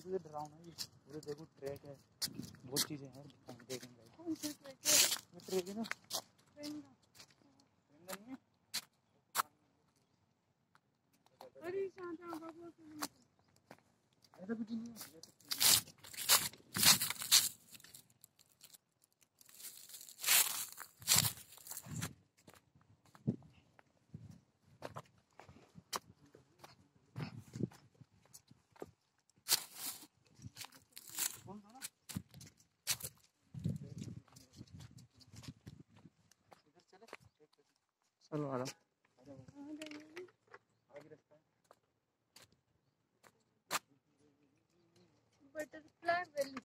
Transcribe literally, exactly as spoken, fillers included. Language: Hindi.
मुझे डरावना है ये। देखो ट्रैक है, बहुत चीजें हैं देखेंगे। कौन सा ट्रैक है? ट्रैक है ना, ट्रेन का नहीं है। अरे शांता बाबू ऐसा कुछ नहीं है। चलो आ रहा बटरफ्लाई वैली।